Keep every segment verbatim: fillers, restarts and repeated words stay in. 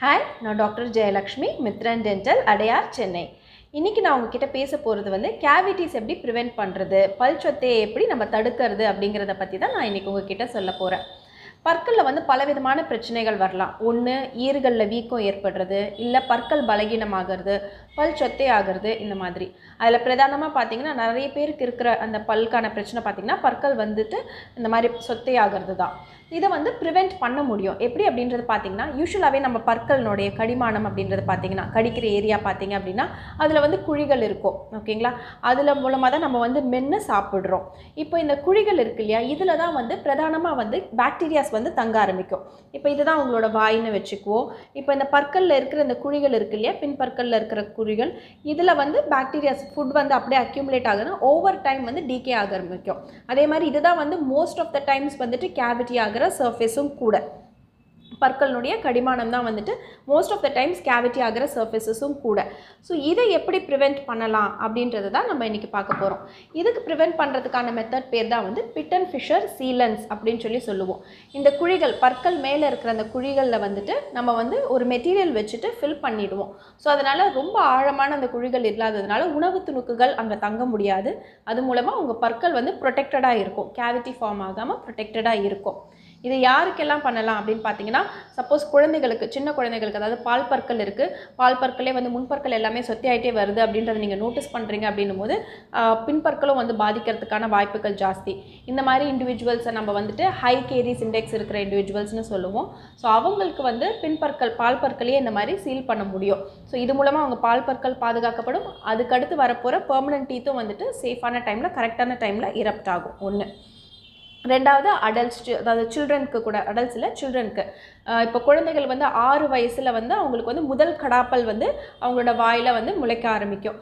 Hi, நான் doctor Jayalakshmi, Mithran dental, Adyar, Chennai. இன்றைக்கி நான் உங்ககிட்ட பேச போகிறது வந்து கேவிட்டிஸ் எப்படி ப்ரிவெண்ட் பண்ணுறது, பல் சொத்தையை எப்படி நம்ம தடுக்கிறது அப்படிங்கிறத பற்றி தான் நான் இன்றைக்கி உங்ககிட்ட சொல்ல போகிறேன். பற்களில் வந்து பலவிதமான பிரச்சனைகள் வரலாம். ஒன்று, ஈறுகளில் வீக்கம் ஏற்படுறது, இல்லை பற்கள் பலகீனமாகிறது, பல் சொத்தை ஆகிறது, இந்த மாதிரி. அதில் பிரதானமாக பார்த்திங்கன்னா நிறைய பேருக்கு இருக்கிற அந்த பல்கான பிரச்சனை பார்த்திங்கன்னா பற்கள் வந்துட்டு இந்த மாதிரி சொத்தை ஆகிறது தான். இதை வந்து ப்ரிவெண்ட் பண்ண முடியும் எப்படி அப்படின்றது பார்த்திங்கன்னா, யூஸ்வலாகவே நம்ம பற்களினுடைய கடிமானம் அப்படின்றது பார்த்திங்கன்னா கடிக்கிற ஏரியா பார்த்திங்க அப்படின்னா அதில் வந்து குழிகள் இருக்கும். ஓகேங்களா? அதில் மூலமாக தான் நம்ம வந்து மென்று சாப்பிட்றோம். இப்போ இந்த குழிகள் இருக்கு இல்லையா, இதில் தான் வந்து பிரதானமாக வந்து பாக்டீரியாஸ் வந்து தங்க ஆரம்பிக்கும். இப்போ இதுதான் உங்களோட வாயின்னு வச்சுக்குவோம். இப்போ இந்த பற்களில் இருக்கிற இந்த குழிகள் இருக்கு இல்லையா, பின் பற்களில் இருக்கிற குழிகள், இதில் வந்து பாக்டீரியாஸ் ஃபுட் வந்து அப்படியே அக்யூமுலேட் ஆகுதுன்னா ஓவர் டைம் வந்து டீகே ஆக ஆரம்பிக்கும். அதே மாதிரி இதுதான் வந்து மோஸ்ட் ஆஃப் த டைம்ஸ் வந்துட்டு கேவிட்டி ஆகிற சர்ஃபேஸும் கூட. பற்களினுடைய கடிமானம் தான் வந்துட்டு most of the times cavity ஆகிற சர்ஃபேஸஸும் கூட. ஸோ இதை எப்படி ப்ரிவெண்ட் பண்ணலாம் அப்படின்றது தான் நம்ம இன்றைக்கி பார்க்க போகிறோம். இதுக்கு ப்ரிவெண்ட் பண்ணுறதுக்கான மெத்தட் பேர் தான் வந்து பிட் அண்ட் ஃபிஷர் சீலன்ஸ் அப்படின்னு சொல்லி சொல்லுவோம். இந்த குழிகள், பற்கள் மேலே இருக்கிற அந்த குழிகளில் வந்துட்டு நம்ம வந்து ஒரு மெட்டீரியல் வச்சுட்டு ஃபில் பண்ணிவிடுவோம். ஸோ அதனால் ரொம்ப ஆழமான அந்த குழிகள் இல்லாததுனால உணவு துணுக்குகள் அங்கே தங்க முடியாது. அது மூலமாக உங்கள் பற்கள் வந்து ப்ரொடெக்டடாக இருக்கும், கேவிட்டி ஃபார்ம் ஆகாமல் ப்ரொடெக்டடாக இருக்கும். இது யாருக்கெல்லாம் பண்ணலாம் அப்படின்னு பார்த்தீங்கன்னா, சப்போஸ் குழந்தைகளுக்கு, சின்ன குழந்தைகளுக்கு, அதாவது பால் பற்கள் இருக்குது, பால் பற்களே வந்து முன்பற்கள் எல்லாமே சொத்தி ஆகிட்டே வருது அப்படின்றத நீங்கள் நோட்டீஸ் பண்ணுறீங்க அப்படின்னும் போது பின்பற்களும் வந்து பாதிக்கிறதுக்கான வாய்ப்புகள் ஜாஸ்தி. இந்த மாதிரி இண்டிவிஜுவல்ஸை நம்ம வந்துட்டு ஹை கேரிஸ் இண்டெக்ஸ் இருக்கிற இண்டிவிஜுவல்ஸ்னு சொல்லுவோம். ஸோ அவங்களுக்கு வந்து பின்பற்கள், பால் பற்களையே இந்த மாதிரி சீல் பண்ண முடியும். ஸோ இது மூலமாக அவங்க பால் பற்கள் பாதுகாக்கப்படும். அதுக்கடுத்து வரப்போகிற பெர்மனன்ட் டீத்தும் வந்துட்டு சேஃபான டைமில், கரெக்டான டைமில் இரப்ட் ஆகும். ஒன்று. ரெண்டாவது, அடல்ட்ஸ், அதாவது சில்ட்ரனுக்கு கூட, அடல்ட்ஸ் இல்லை சில்ட்ரனுக்கு, இப்போ குழந்தைகள் வந்து ஆறு வயசில் வந்து அவங்களுக்கு வந்து முதல் கடாப்பல் வந்து அவங்களோட வாயில் வந்து முளைக்க ஆரம்பிக்கும்.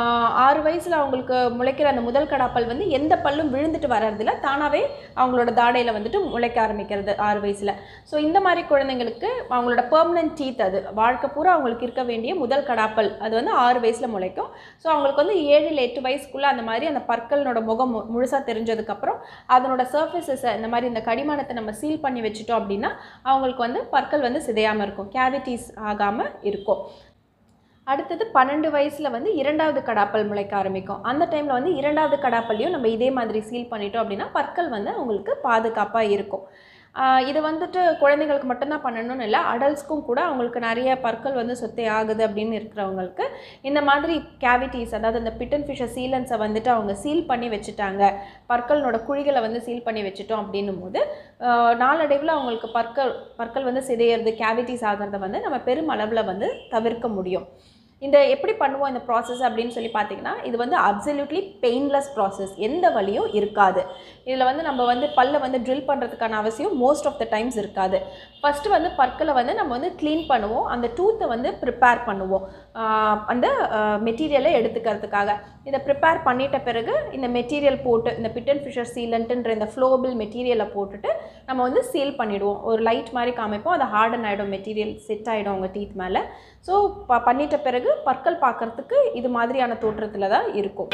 ஆறு வயசில் அவங்களுக்கு முளைக்கிற அந்த முதல் கடாப்பல் வந்து எந்த பல்லும் விழுந்துட்டு வர்றதில்ல, தானாகவே அவங்களோட தாடையில் வந்துட்டு முளைக்க ஆரம்பிக்கிறது ஆறு வயசில். ஸோ இந்த மாதிரி குழந்தைங்களுக்கு அவங்களோட பெர்மனன்ட் டீத், அது வாழ்க்கை பூரா அவங்களுக்கு இருக்க வேண்டிய முதல் கடாப்பல், அது வந்து ஆறு வயசில் முளைக்கும். ஸோ அவங்களுக்கு வந்து ஏழு இல்லை எட்டு வயசுக்குள்ளே அந்த மாதிரி அந்த பற்களோட முகம் முழுசாக தெரிஞ்சதுக்கப்புறம் அதனோட சர்ஃபேஸஸை இந்த மாதிரி இந்த கடிமானத்தை நம்ம சீல் பண்ணி வச்சுட்டோம் அப்படின்னா அவங்களுக்கு வந்து பற்கள் வந்து சிதையாமல் இருக்கும், கேவிட்டிஸ் ஆகாமல் இருக்கும். அடுத்தது பன்னெண்டு வயசில் வந்து இரண்டாவது கடாப்பல் முளைக்க ஆரம்பிக்கும். அந்த டைமில் வந்து இரண்டாவது கடாப்பல்லையும் நம்ம இதே மாதிரி சீல் பண்ணிட்டோம் அப்படின்னா பற்கள் வந்து அவங்களுக்கு பாதுகாப்பாக இருக்கும். இது வந்துட்டு குழந்தைங்களுக்கு மட்டும்தான் பண்ணணும்னு இல்லை, அடல்ட்ஸ்க்கும் கூட அவங்களுக்கு நிறைய பற்கள் வந்து சொத்தை ஆகுது அப்படின்னு இருக்கிறவங்களுக்கு இந்த மாதிரி கேவிட்டிஸ், அதாவது இந்த பிட் அண்ட் ஃபிஷர் சீலன்ஸை வந்துட்டு அவங்க சீல் பண்ணி வச்சுட்டாங்க, பற்களோட குழிகளை வந்து சீல் பண்ணி வச்சுட்டோம் அப்படின்னும் போது நாளடைவில் அவங்களுக்கு பற்கள் பற்கள் வந்து சிதையிறது, கேவிட்டிஸ் ஆகிறத வந்து நம்ம பெரும் அளவில் வந்து தவிர்க்க முடியும். இந்த எப்படி பண்ணுவோம் இந்த ப்ராசஸ் அப்படின்னு சொல்லி பார்த்தீங்கன்னா, இது வந்து அப்சல்யூட்லி பெயின்லெஸ் ப்ராசஸ், எந்த வலியும் இருக்காது. இதில் வந்து நம்ம வந்து பல்லை வந்து ட்ரில் பண்ணுறதுக்கான அவசியம் மோஸ்ட் ஆஃப் த டைம்ஸ் இருக்காது. ஃபஸ்ட்டு வந்து பற்களை வந்து நம்ம வந்து க்ளீன் பண்ணுவோம், அந்த டூத்தை வந்து ப்ரிப்பேர் பண்ணுவோம் அந்த மெட்டீரியலை எடுத்துக்கிறதுக்காக. இதை ப்ரிப்பேர் பண்ணிட்ட பிறகு இந்த மெட்டீரியல் போட்டு, இந்த பிட் அண்ட் ஃபிஷர் சீலண்ட்டுன்ற இந்த ஃப்ளோபிள் மெட்டீரியலை போட்டுட்டு நம்ம வந்து சீல் பண்ணிவிடுவோம். ஒரு லைட் மாதிரி காமிப்போம், அது ஹார்டன் ஆகிடும், மெட்டீரியல் செட் ஆகிடும் அவங்க டீத் மேலே. ஸோ ப பண்ணிட்ட பிறகு பற்கள் பார்க்குறதுக்கு இது மாதிரியான தோற்றத்தில் தான் இருக்கும்.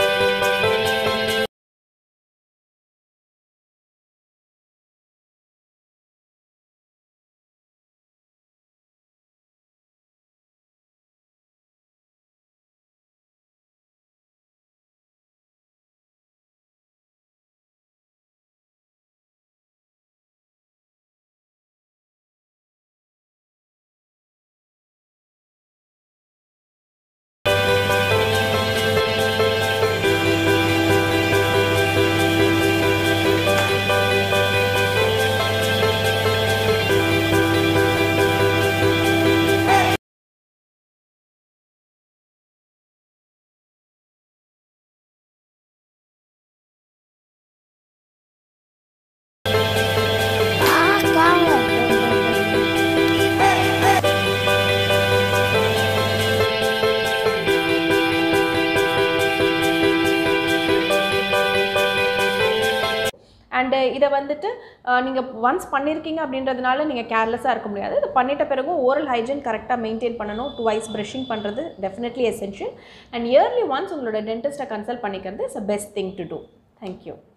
அண்டு இதை வந்துட்டு நீங்கள் ஒன்ஸ் பண்ணியிருக்கீங்க அப்படின்றதுனால நீங்கள் கேர்லெஸ்ஸாக இருக்க முடியாது. இது பண்ணிட்ட பிறகும் ஓரல் ஹைஜீன் கரெக்டாக மெயின்டைன் பண்ணணும். டூ வைஸ் ப்ரஷிங் பண்ணுறது definitely essential. And early once உங்களோட டென்டிஸ்ட்டை கன்சல்ட் பண்ணிக்கிறது is a best thing to do. Thank you.